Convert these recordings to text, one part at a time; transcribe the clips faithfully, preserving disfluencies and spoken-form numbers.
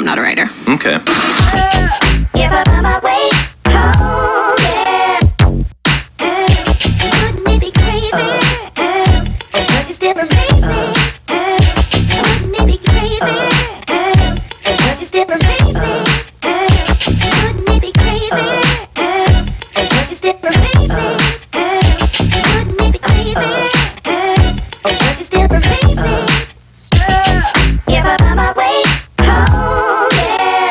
I'm not a writer. Okay. If I find my way home, yeah. Wouldn't it be crazy? But you still amaze me. Wouldn't it be crazy? But you still amaze me. Wouldn't it be crazy? But you still amaze me. Wouldn't it be crazy? But you still amaze me. If I find my way home, yeah.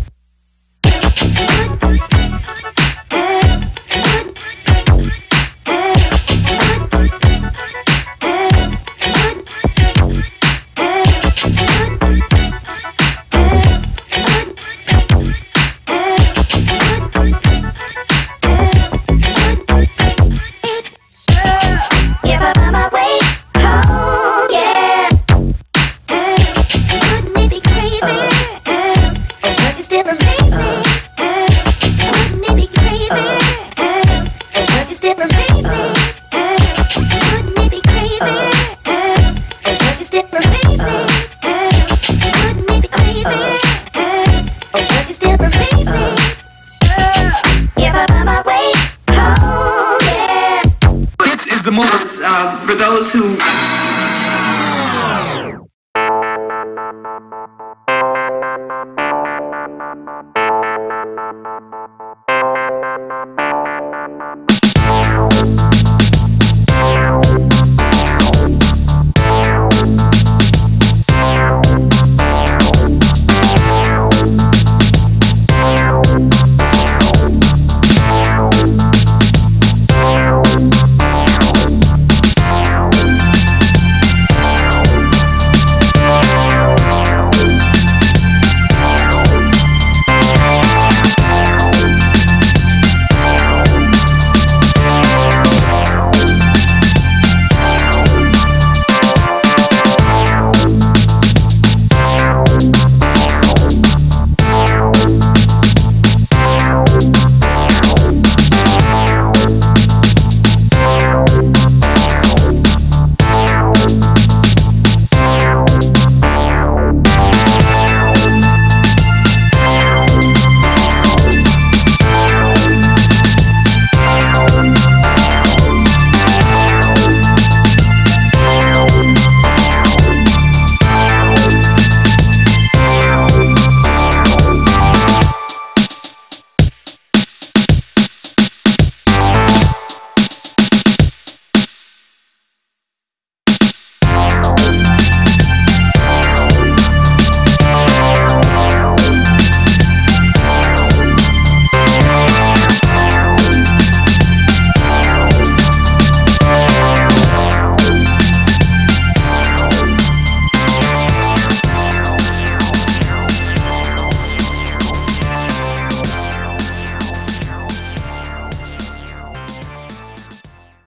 If I find my way home, yeah. Wouldn't it be crazy? But you still amaze me. Wouldn't it be crazy? But you still amaze me. Wouldn't it be crazy? But you still amaze me. Wouldn't it be crazy? But you still amaze me. If I find my way home, yeah. This is the movement uh, for those who We'll be right back.